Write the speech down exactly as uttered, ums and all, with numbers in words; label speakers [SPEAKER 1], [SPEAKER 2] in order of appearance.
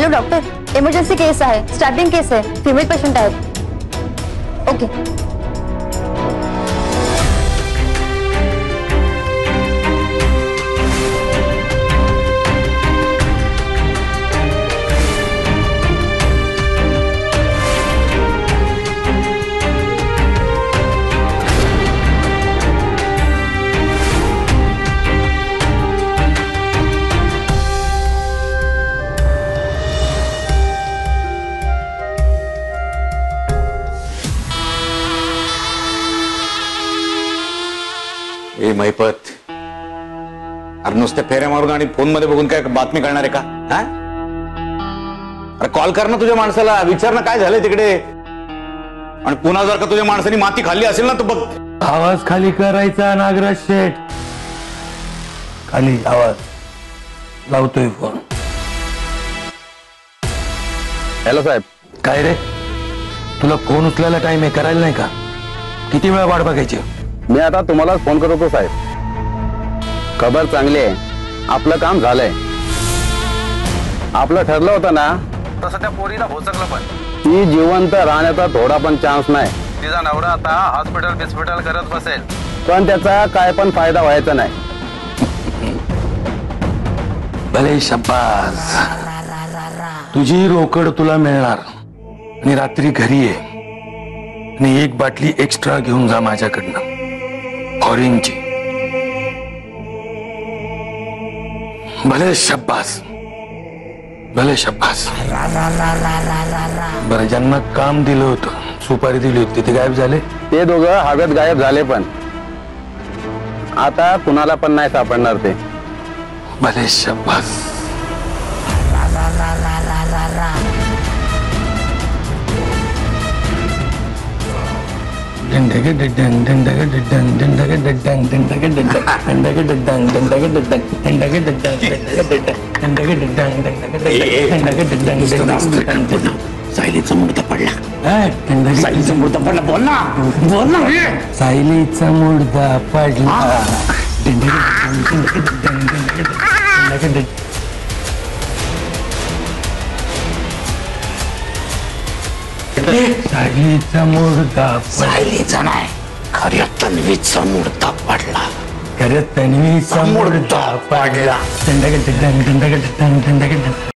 [SPEAKER 1] Hello doctor, emergency केस आहे, stabbing case आहे, female patient आहेत. ओके.
[SPEAKER 2] ए मैपत, अरे नुसते फेऱ्या मारून आणि फोन मध्ये बघून काय बातमी करणार आहे का? हा? अरे कॉल कर ना तुझ्या माणसाला, विचार ना काय झालंय तिकडे. आणि पुन्हा जर का तुझ्या माणसाने माती खाल्ली असेल ना तर बघ.
[SPEAKER 3] आवाज खाली करायचा नागराज शेठ. खाली आवाज. लावतोय फोन.
[SPEAKER 4] हॅलो साहेब.
[SPEAKER 3] काय रे, तुला फोन उचलायला टाइम आहे, करायला नाही का? किती वेळा वाट बघायची?
[SPEAKER 4] मी आता तुम्हालाच फोन करत होतो साहेब. खबर चांगली आहे, आपलं काम झालंय. आपलं ठरलं होतं ना तसं त्या पोरीला भोसकलं, पण ती जिवंत राहण्याचा थोडा पण चान्स नाही. तिचा नवरा आता हॉस्पिटल बिस्पिटल करत बसेल, पण त्याचा काय पण फायदा व्हायचा नाही.
[SPEAKER 3] भले शाबास. तुझी रोकड तुला मिळणार आणि रात्री घरी ये आणि एक बाटली एक्स्ट्रा घेऊन जा माझ्याकडनं, फॉरेनची. भले शाबास, भले शाबास. बरं, ज्यांना काम दिलं होतं, सुपारी दिली होती, ते गायब झाले?
[SPEAKER 4] ते दोघं हवेत गायब झाले, पण आता कुणाला पण नाही सापडणार ते.
[SPEAKER 3] भले शाबास.
[SPEAKER 5] सायलीचा मुर्दा पडला. सायलीचा मुर्दा पडला. बोल ना, बोल ना.
[SPEAKER 3] सायलीचा मुर्दा पडला. सायलीचा मुर्दा.
[SPEAKER 5] सायलीचा नाही, खऱ्या तन्वीचा मुर्दा पडला.
[SPEAKER 3] खऱ्या तन्वीचा मुर्दा पडला.